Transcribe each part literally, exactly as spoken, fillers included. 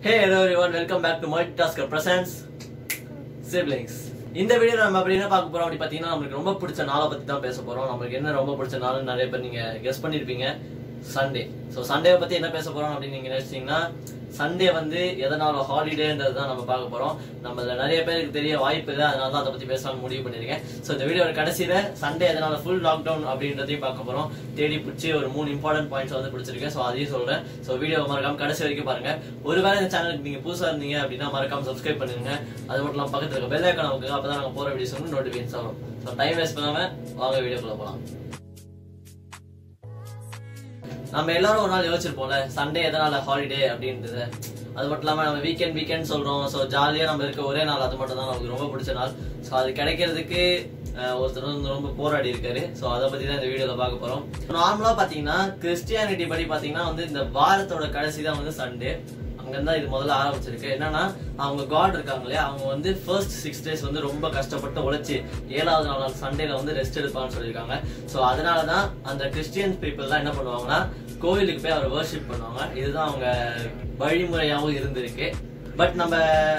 Hey hello everyone, welcome back to Multitasker Presents Siblings. இந்த வீடியோல நம்ம அப்படியே பார்க்க போறோம் அப்படி பாத்தீங்கன்னா நமக்கு ரொம்ப பிடிச்ச நாளை பத்தி தான் பேச போறோம். நமக்கு என்ன ரொம்ப பிடிச்ச நாள்னு நிறைய பேர் நீங்க கெஸ் பண்ணிருப்பீங்க. சண்டே. சோ சண்டேவை பத்தி என்ன பேச போறோம் அப்படின்னு நீங்க நினைச்சீங்கன்னா சண்டே வந்து எதனால ஹாலிடேன்றது தான் நம்ம பார்க்க போறோம். நம்மள நிறைய பேருக்கு தெரிய வாய்ப்பு இல்லை, அதனால தான் அதை பத்தி பேசலாம்னு முடிவு பண்ணிருக்கேன். ஸோ இந்த வீடியோட கடைசியில சண்டே எதனால ஃபுல் லாக்டவுன் அப்படின்றதையும் பார்க்க போறோம். தேடி பிடிச்சி ஒரு மூணு இம்பார்ட்டன்ட் பாயிண்ட்ஸ் வந்து பிடிச்சிருக்கேன். ஸோ அதையும் சொல்றேன். ஸோ வீடியோ மறக்காம கடைசி வரைக்கும் பாருங்க. ஒருவேளை இந்த சேனலுக்கு நீங்க புதுசா இருந்தீங்க அப்படின்னா மறக்காம சப்ஸ்கிரைப் பண்ணுங்க. அது மட்டும் இல்லாம பக்கத்துல இருக்க பெல் ஐகான் நமக்கு அப்பதான் நாங்க போற வீடியோஸ் வந்து நோட்டிபிகேஷன் வரும். ஸோ டைம் வேஸ்ட் பண்ணாம வாங்க வீடியோக்குள்ள போலாம். நம்ம எல்லாரும் ஒரு நாள் யோசிச்சிருப்போம்ல சண்டே எதனால ஹாலிடே அப்படின்றது. அது மட்டும் இல்லாம நம்ம வீக்கெண்ட் வீக்கெண்ட் சொல்றோம். ஸோ ஜாலியா நம்ம இருக்க ஒரே நாள் அது மட்டும் தான் நமக்கு ரொம்ப பிடிச்ச நாள். ஸோ அது கிடைக்கிறதுக்கு ஒருத்தர் வந்து ரொம்ப போராடி இருக்காரு. ஸோ அதை பத்தி தான் இந்த வீடியோல பார்க்க போறோம். நார்மலா பாத்தீங்கன்னா கிறிஸ்டியானிட்டி படி பாத்தீங்கன்னா வந்து இந்த வாரத்தோட கடைசி தான் வந்து சண்டே. அங்கிருந்தா இது முதல்ல ஆரம்பிச்சிருக்கு. என்னன்னா அவங்க காட் இருக்காங்க இல்லையா, அவங்க வந்து ஃபர்ஸ்ட் சிக்ஸ் டேஸ் வந்து ரொம்ப கஷ்டப்பட்டு உழைச்சி ஏழாவது நாள் சண்டேல வந்து ரெஸ்ட் எடுப்பான்னு சொல்லியிருக்காங்க. ஸோ அதனாலதான் அந்த கிறிஸ்டியன் பீப்புள் தான் என்ன பண்ணுவாங்கன்னா கோவிலுக்கு போய் அவர் வர்ஷிப் பண்ணுவாங்க. இதுதான் அவங்க வழிமுறையாகவும் இருந்திருக்கு. பட் நம்ம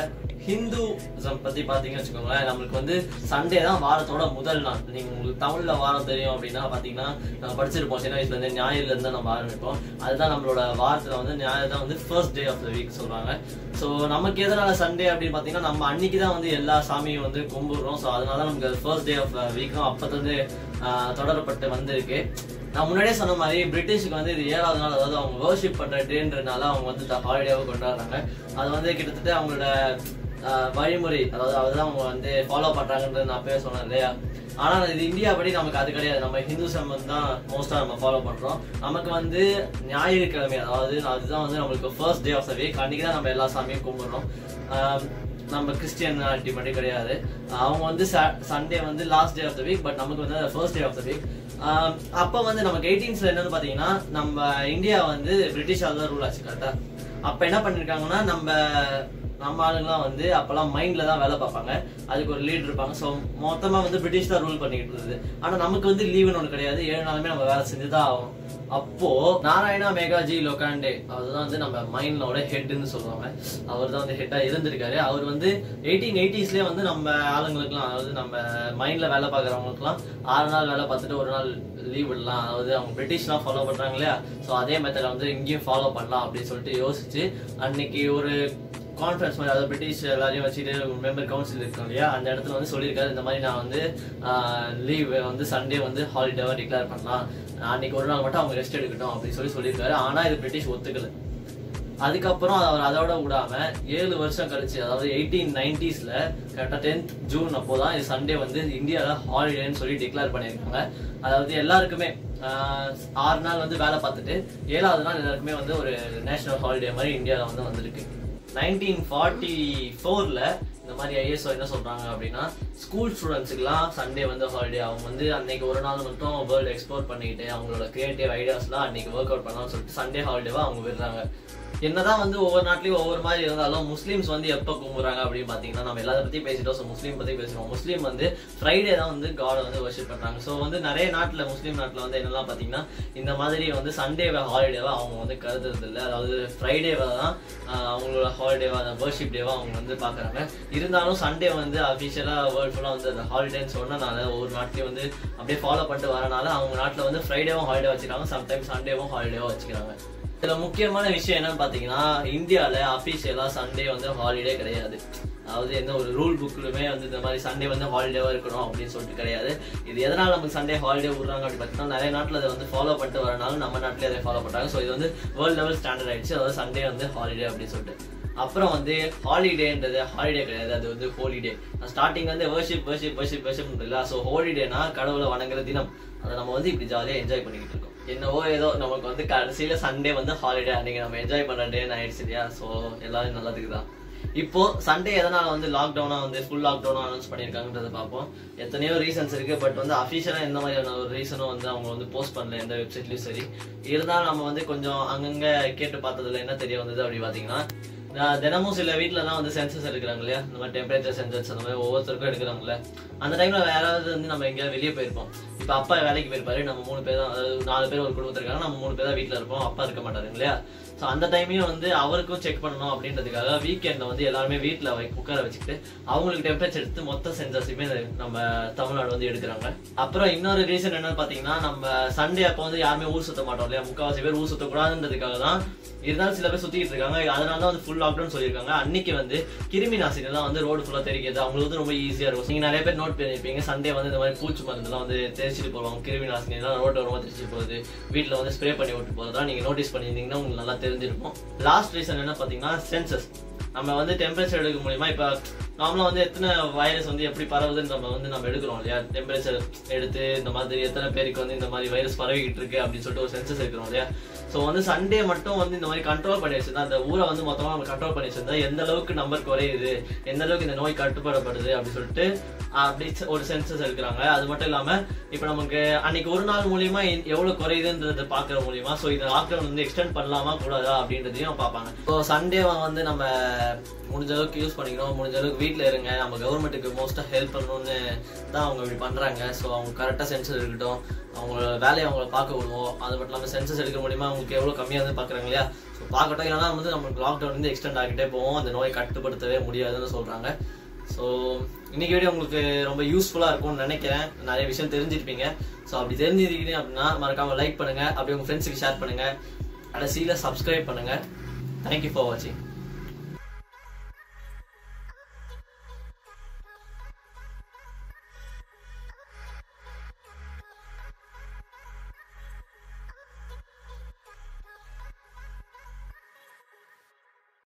ஹிந்துசம் பத்தி பாத்தீங்கன்னு வச்சுக்கோங்களேன், நம்மளுக்கு வந்து சண்டே தான் வாரத்தோட முதல் நாள். நீங்க உங்களுக்கு தமிழ்ல வாரம் தெரியும் அப்படின்னா பாத்தீங்கன்னா நம்ம படிச்சிருப்போம் சின்ன வயசுல இருந்து ஞாயிறுல இருந்து நம்ம ஆரம்பிப்போம். அதுதான் நம்மளோட வாரத்துல வந்து ஞாயிறு தான் வந்து first day of the week சொல்றாங்க. ஸோ நமக்கு எதனால சண்டே அப்படின்னு பாத்தீங்கன்னா நம்ம அன்னைக்கு தான் வந்து எல்லா சாமியும் வந்து கும்பிடுறோம். ஸோ அதனால நமக்கு ஃபர்ஸ்ட் டே ஆஃப் வீக் தான் அப்பத்துல இருந்து தொடரப்பட்டு வந்திருக்கு. நான் முன்னாடியே சொன்ன மாதிரி பிரிட்டிஷுக்கு வந்து இது ஏழாவது நாள், அதாவது அவங்க வர்ஷிப் பண்ற டேன்றனால அவங்க வந்து ஹாலிடேவை கொண்டாடுறாங்க. அது வந்து கிட்டத்தட்ட அவங்களோட வழிமுறை, அதாவது அதுதான் அவங்க வந்து ஃபாலோ பண்றாங்கன்றது நான் பேச சொன்னேன் இல்லையா. ஆனா இது இந்தியா படி நமக்கு அது கிடையாது. நம்ம ஹிந்துசம் தான் மோஸ்டா நம்ம ஃபாலோ பண்றோம். நமக்கு வந்து ஞாயிற்றுக்கிழமை, அதாவது அதுதான் வந்து நம்மளுக்கு first day of the week. அன்னைக்கு தான் நம்ம எல்லா சாமியும் கும்பிடுறோம். நம்ம கிறிஸ்டியானிட்டி மட்டும் கிடையாது. அவங்க வந்து சண்டே வந்து last day of the week, but நமக்கு வந்து first day of the week. அப்ப வந்து நமக்கு எயிட்டீன்ஸ்ல என்னன்னு பாத்தீங்கன்னா நம்ம இந்தியா வந்து பிரிட்டிஷால தான் ரூல் ஆச்சு கரெக்டா. அப்ப என்ன பண்ணிருக்காங்கன்னா நம்ம நம்ம ஆளுங்கெல்லாம் வந்து அப்பெல்லாம் மைண்ட்ல தான் வேலை பார்ப்பாங்க. அதுக்கு ஒரு லீடர் இருப்பாங்க. ஸோ மொத்தமா வந்து பிரிட்டிஷ் தான் ரூல் பண்ணிக்கிட்டு இருந்தது. ஆனா நமக்கு வந்து லீவுன்னு ஒண்ணு கிடையாது. ஏழு நாளுமே நம்ம வேலை செஞ்சுதான் ஆகும். அப்போ நாராயணா மேகாஜி லோகாண்டே அவர்தான் வந்து நம்ம மைண்ட்லோட ஹெட்னு சொல்லுவாங்க. அவர் தான் வந்து ஹெட்டா இருந்திருக்காரு. அவர் வந்து எயிட்டீன் எயிட்டிஸ்லயே வந்து நம்ம ஆளுங்களுக்குலாம், அதாவது நம்ம மைண்ட்ல வேலை பார்க்கறவங்களுக்குலாம் ஆறு நாள் வேலை பார்த்துட்டு ஒரு நாள் லீவ் விடலாம். அதாவது அவங்க பிரிட்டிஷ்லாம் ஃபாலோ பண்றாங்க இல்லையா. ஸோ அதே மெத்தட வந்து இங்கேயும் ஃபாலோ பண்ணலாம் அப்படின்னு சொல்லிட்டு யோசிச்சு அன்னைக்கு ஒரு கான்ஃபரன்ஸ் மாதிரி, அதாவது பிரிட்டிஷ் எல்லாரையும் வச்சுட்டு மெம்பர் கவுன்சில் இருக்கும் இல்லையா, அந்த இடத்துல வந்து சொல்லியிருக்காரு இந்த மாதிரி நான் வந்து லீவ் வந்து சண்டே வந்து ஹாலிடேவா டிக்ளேர் பண்ணலாம், அன்னைக்கு ஒரு நாள் மட்டும் அவங்க ரெஸ்ட் எடுக்கட்டும் அப்படின்னு சொல்லி சொல்லியிருக்காரு. ஆனா இது பிரிட்டிஷ் ஒத்துக்கல. அதுக்கப்புறம் அவர் அதோட விடாம ஏழு வருஷம் கழிச்சு, அதாவது எயிட்டீன் நைன்டிஸ்ல கரெக்டா டென்த் ஜூன் அப்போதான் இது சண்டே வந்து இந்தியால ஹாலிடேன்னு சொல்லி டிக்ளேர் பண்ணியிருக்காங்க. அதாவது எல்லாருக்குமே ஆறு நாள் வந்து வேலை பார்த்துட்டு ஏழாவது நாள் எல்லாருக்குமே வந்து ஒரு நேஷனல் ஹாலிடே மாதிரி இந்தியாவில வந்து வந்திருக்கு. நைன்டீன் ஃபார்ட்டி ஃபோர்ல இந்த மாதிரி ஐஎஸ்ஓ என்ன சொல்றாங்க அப்படின்னா ஸ்கூல் ஸ்டூடெண்ட்ஸுக்குலாம் சண்டே வந்து ஹாலிடே. அவங்க வந்து அன்னைக்கு ஒரு நாள் மட்டும் வேர்ல்டு எக்ஸ்ப்ளோர் பண்ணிக்கிட்டு அவங்களோட கிரியேட்டிவ் ஐடியாஸ்லாம் அன்னைக்கு ஒர்க் அவுட் பண்ணலாம்னு சொல்லிட்டு சண்டே ஹாலிடேவா அவங்க விடுறாங்க. என்னதான் வந்து ஒவ்வொரு நாட்டிலயும் ஒவ்வொரு மாதிரி இருந்தாலும் முஸ்லீம்ஸ் வந்து எப்ப கும்பிடுறாங்க அப்படின்னு பாத்தீங்கன்னா நம்ம எல்லாத்த பத்தி பேசிட்டோம். ஸோ முஸ்லீம் பத்தி பேசுறோம். முஸ்லீம் வந்து ஃப்ரைடே தான் வந்து காட் வந்து வர்ஷிப் பண்றாங்க. ஸோ வந்து நிறைய நாட்டுல முஸ்லீம் நாட்டுல வந்து என்னெல்லாம் பாத்தீங்கன்னா இந்த மாதிரி வந்து சண்டேவை ஹாலிடேவா அவங்க வந்து கருதுறது இல்லை. அதாவது ஃப்ரைடேவா தான் அவங்களோட ஹாலிடேவா வர்ஷிப் டேவா அவங்க வந்து பாக்குறாங்க. இருந்தாலும் சண்டே வந்து அபிஷியலா வேர்ல்ட் ஃபுல்லா வந்து அந்த ஹாலிடேன்னு சொன்னனால ஒவ்வொரு நாட்டிலையும் வந்து அப்படியே ஃபாலோ பண்ணிட்டு வரனால அவங்க நாட்டுல வந்து ஃப்ரைடேவும் ஹாலிடே வச்சுக்கிறாங்க, சம்டைம்ஸ் சண்டேவும் ஹாலிடேவா வச்சுக்கிறாங்க. இதுல முக்கியமான விஷயம் என்னன்னு பாத்தீங்கன்னா இந்தியால அபிஷியலா சண்டே வந்து ஹாலிடே கிடையாது. அதாவது எந்த ஒரு ரூல் புக்லுமே வந்து இந்த மாதிரி சண்டே வந்து ஹாலிடேவா இருக்கணும் அப்படின்னு சொல்லிட்டு கிடையாது. இது எதனால நமக்கு சண்டே ஹாலிடே விடுறாங்க அப்படின்னு பாத்தீங்கன்னா நிறைய நாட்டுல அதை வந்து ஃபாலோ பண்ணிட்டு வரனாலும் நம்ம நாட்டிலே அதை ஃபாலோ பண்றாங்க. ஸோ இது வந்து வேர்ல்ட் லெவல் ஸ்டாண்டர்ட் ஆயிடுச்சு. அதாவது சண்டே வந்து ஹாலிடே அப்படின்னு சொல்லிட்டு. அப்புறம் வந்து ஹாலிடேன்றது ஹாலிடே கிடையாது, அது வந்து ஹோலிடே. ஸ்டார்டிங் வந்து வர்ஷிப் வர்ஷிப் வர்ஷிப் வர்ஷிப் இல்ல. ஸோ ஹோலிடேனா கடவுளை வணங்குற தினம். அதை நம்ம வந்து இப்படி ஜாலியா என்ஜாய் பண்ணிக்கிட்டு இருக்கோம். என்னவோ ஏதோ நமக்கு வந்து கடைசியில சண்டே வந்து ஹாலிடே, அன்னைக்கு நம்ம என்ஜாய் பண்ற டேன்னு ஆயிடுச்சு இல்லையா. ஸோ எல்லாரும் நல்லதுக்கு தான். இப்போ சண்டே எதனால வந்து லாக்டவுனா வந்து ஃபுல் லாக்டவுனா அனௌன்ஸ் பண்ணிருக்காங்கன்றத பார்ப்போம். எத்தனையோ ரீசன்ஸ் இருக்கு. பட் வந்து அஃபிஷியலா எந்த மாதிரியான ஒரு ரீசனும் வந்து அவங்க வந்து போஸ்ட் பண்ணல எந்த வெப்சைட்லயும் சரி. இருந்தாலும் நம்ம வந்து கொஞ்சம் அங்கங்க கேட்டு பார்த்ததுல என்ன தெரிய வந்தது அப்படி பாத்தீங்கன்னா தினமும் சில வீட்டுல எல்லாம் வந்து சென்சஸ் எடுக்கிறாங்க இல்லையா, இந்த மாதிரி டெம்பரேச்சர் சென்சஸ் அந்த மாதிரி ஒவ்வொருத்தருக்கும் எடுக்கிறாங்கல்ல. அந்த டைம்ல யாராவது வந்து நம்ம எங்கேயாவது வெளியே போயிருப்போம். இப்ப அப்பா வேலைக்கு போயிருப்பாரு, நம்ம மூணு பேர் தான், அதாவது நாலு பேர் ஒரு குடும்பத்துல இருக்காங்க, நம்ம மூணு பேர் தான் வீட்டுல இருப்போம், அப்பா இருக்க மாட்டாரு இல்லையா. ஸோ அந்த டைமையும் வந்து அவருக்கும் செக் பண்ணணும் அப்படின்றதுக்காக வீக்கெண்ட்ல வந்து எல்லாருமே வீட்டில் உட்கார வச்சுக்கிட்டு அவங்களுக்கு டெம்பரேச்சர் எடுத்து மொத்த சென்சஸுமே நம்ம தமிழ்நாடு வந்து எடுக்கிறாங்க. அப்புறம் இன்னொரு ரீசன் என்னன்னு பார்த்தீங்கன்னா, நம்ம சண்டே அப்போ வந்து யாருமே ஊர் சுத்த மாட்டோம் இல்லையா, முக்கால்வாசி பேர் ஊர் சுத்தக்கூடாதுன்றதுக்காக தான். இருந்தாலும் சில பேர் சுத்திட்டு இருக்காங்க, அதனால தான் வந்து ஃபுல் லாக்டவுன் சொல்லியிருக்காங்க. அன்னைக்கு வந்து கிருமி நாசினி தான் வந்து ரோடு ஃபுல்லாக தெரிக்கிறது அவங்களுக்கு வந்து ரொம்ப ஈஸியாக இருக்கும். நீங்கள் நிறைய பேர் நோட் பண்ணியிருப்பீங்க, சண்டே வந்து இந்த மாதிரி பூச்சி மருந்துலாம் வந்து தெரிச்சிட்டு போவாங்க, கிருமி நாசினி தான் ரோடு ரொம்ப தெரிச்சு போகுது, வீட்டில் வந்து ஸ்ப்ரே பண்ணி விட்டு போகிறதா நீங்கள் நோட்டீஸ் பண்ணியிருந்தீங்கன்னா உங்களுக்கு நல்லா தெரிஞ்சிருக்கும். லாஸ்ட் ரீசன் என்ன பார்த்தீங்கன்னா சென்சஸ். நம்ம வந்து டெம்பரேச்சர் எடுக்க முடியுமா, இப்போ நார்மலாக வந்து எத்தனை வைரஸ் வந்து எப்படி பரவுதுன்னு நம்ம வந்து நம்ம எடுக்கிறோம் இல்லையா, டெம்பரேச்சர் எடுத்து இந்த மாதிரி எத்தனை பேருக்கு வந்து இந்த மாதிரி வைரஸ் பரவிக்கிட்டு இருக்கு அப்படின்னு சொல்லிட்டு ஒரு சென்சஸ் எடுக்கிறோம் இல்லையா. ஸோ வந்து சண்டே மட்டும் வந்து இந்த மாதிரி கண்ட்ரோல் பண்ணி வச்சிருந்தா, அந்த ஊரை வந்து மொத்தமாக நம்ம கண்ட்ரோல் பண்ணி வச்சிருந்தா எந்த அளவுக்கு நம்பர் குறையுது, எந்த அளவுக்கு இந்த நோய் கட்டுப்படப்படுது அப்படின்னு சொல்லிட்டு அப்படி ஒரு சென்சஸ் எடுக்கிறாங்க. அது மட்டும் இல்லாமல் இப்போ நமக்கு அன்னைக்கு ஒரு நாள் மூலியமா எவ்வளோ குறையுதுன்றதை பார்க்குற மூலியமா ஸோ இந்த லாக்டவுன் வந்து எக்ஸ்டெண்ட் பண்ணலாமா கூடாதா அப்படின்றதையும் பார்ப்பாங்க. ஸோ சண்டே வந்து நம்ம முடிஞ்ச அளவுக்கு யூஸ் பண்ணிக்கணும், முடிஞ்ச அளவுக்கு வீட்டில் இருங்க, நம்ம கவர்மெண்ட்டுக்கு மோஸ்ட்டாக ஹெல்ப் பண்ணணும்னு தான் அவங்க இப்படி பண்ணுறாங்க. ஸோ அவங்க கரெக்டாக சென்சஸ் இருக்கட்டும், அவங்களோட வேலையை அவங்கள பார்க்க விடுவோம். அது மட்டும் இல்லாமல் சென்சஸ் எடுக்க முடியுமா அவங்களுக்கு எவ்வளோ கம்மியாக வந்து பார்க்குறாங்க இல்லையா. ஸோ பார்க்கட்டும், இல்லைனா வந்து நமக்கு லாக்டவுன் வந்து எக்ஸ்டெண்ட் ஆகிட்டே போவோம், அந்த நோயை கட்டுப்படுத்தவே முடியாதுன்னு சொல்கிறாங்க. ஸோ இன்னைக்கு வீடியோ உங்களுக்கு ரொம்ப யூஸ்ஃபுல்லாக இருக்கும்னு நினைக்கிறேன், நிறைய விஷயம் தெரிஞ்சிருப்பீங்க. ஸோ அப்படி தெரிஞ்சிருக்கீங்க அப்படின்னா மறக்காமல் லைக் பண்ணுங்கள், அப்படி உங்கள் ஃப்ரெண்ட்ஸுக்கு ஷேர் பண்ணுங்கள், கடைசியில் சப்ஸ்கிரைப் பண்ணுங்கள். தேங்க்யூ ஃபார் வாட்சிங்.